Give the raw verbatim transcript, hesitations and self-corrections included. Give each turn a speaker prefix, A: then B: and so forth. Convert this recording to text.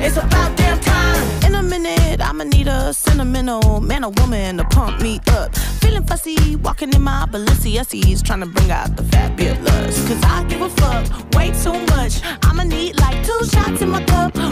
A: It's about damn time. In a minute, I'ma need a sentimental man or woman to pump me up. Feeling fussy, walking in my Balenciennes, trying to bring out the fat bit lust. Cause I give a fuck way too much. I'ma need like two shots in my cup.